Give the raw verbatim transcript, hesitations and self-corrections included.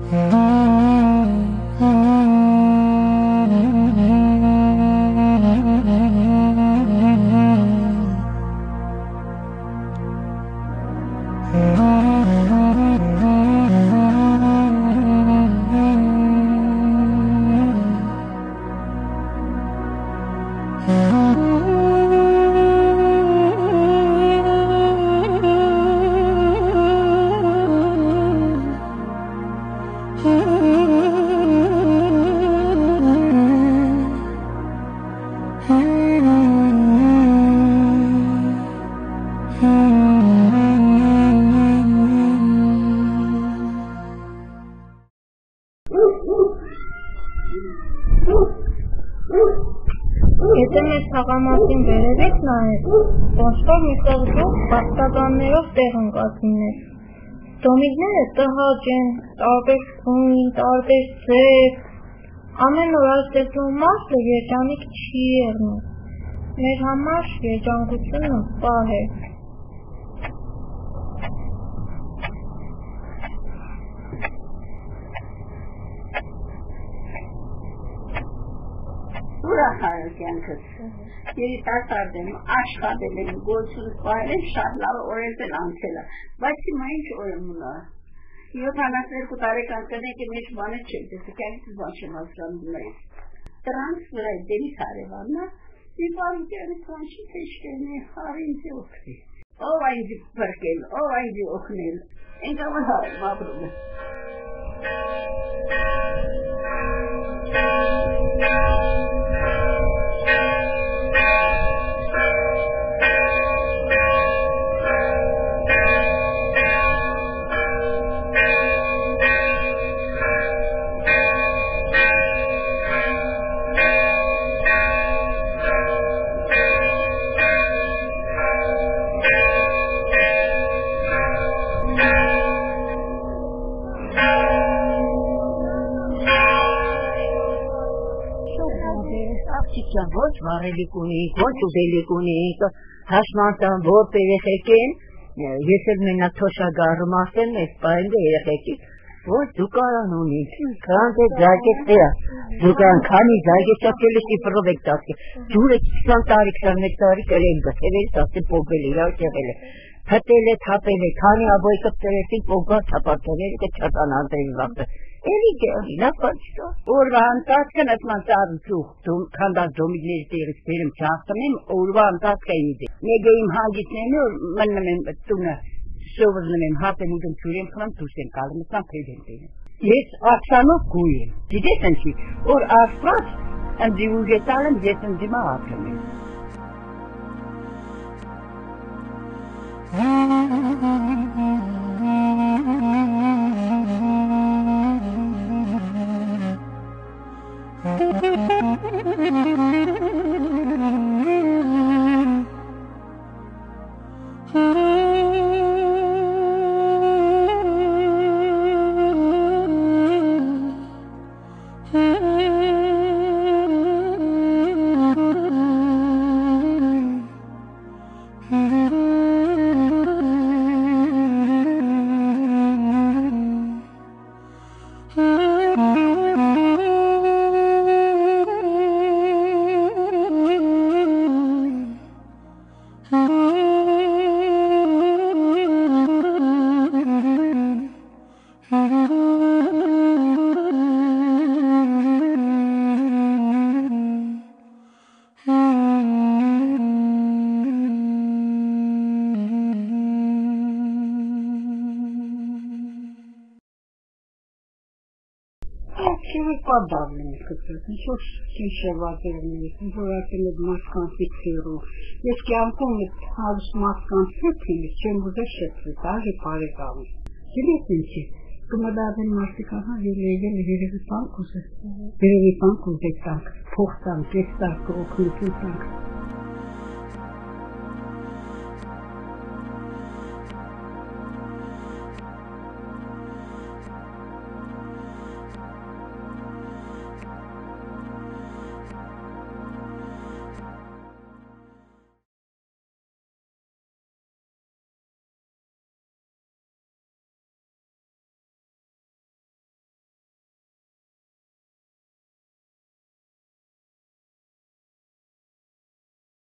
Եթե մեզ թաղամասին վերևից նայեք, ոնց-որ մի կողմով բաստականներով տեղ ընկածիններ։ Դոմիկները տհաճ են, տարբեր գույն, տարբեր ձև, ամեն օր այս տեսնում մարդը երջանիկ չի եղնում։ Մեր համար երջանկությունը պահ է։ Ուրախալի կյանքս, երիտասարդ եմ, աշխատել եմ, գործունեություն սպառել եմ, շատ լավ օրեր են անցել, բայց հիմա ինչ օր եմ ունա։ յոթանասերկու տարեկան կնեկի մեջ բանը չէ, դες կյանքից բան չեմ հասկանում նայից։ Դրանց վրա դերից հարևանն է, մի բան կյանքից բան չի թեշկեն է, հարի ինձ օգնի։ Ով այնձ բրկել, ով այնձ օգնել, ենքավ հարեմ ապրում է։ Ոչ վարելիք ունիք, ոչ ուզելիք ունիք, հաշմանտան որպ երեխեք են, ես էլ մենակ թոշագարում ասեմ, ես պայնդը երեխեքի, ոչ դուկարան ունիք, քանդ է ձագեց տեա, դուկարան քանի ձագեց ապել է շիպրով եք տասկե, ջուր է քսան տարի, քսանմեկ տարի կրեն գսել է, ասեմ պոգվել իրար չեղել է, հտել է, թապել է, քանի աբոյ կպտերեցին պոգված թապատել է, չատան անտրին վաղտը, Էլի գեղի, լավ բանչկա։ Օրվա անտասկն ասման ծարուցուղ, քանդած դոմիկներից տեղից բերում չախտում եմ, օրվա անտասկա ինձ է։ Մեկ եմ հանգիցնեմ ու մնում եմ տունը, շովրնում եմ, հապ եմ ուգն չուր եմ խնամ, դուրս եմ կալում, ասան պեդ եմ տերեմ։ Ես ակսանով գույ եմ, գիտես ընչի, որ ասպրած ընձի ուժետալ եմ, ես ընձիմա ապրում եմ։ Подавлены, ничего шишевать не желательно масконфиксирую. Если я помню, надо масконфиксировать, чем уже шепчет, даже парикам. Интересно, когда один мастика, еле-еле перевипанку, перевипанку, так, пухтан, пестарку, окнуту, так.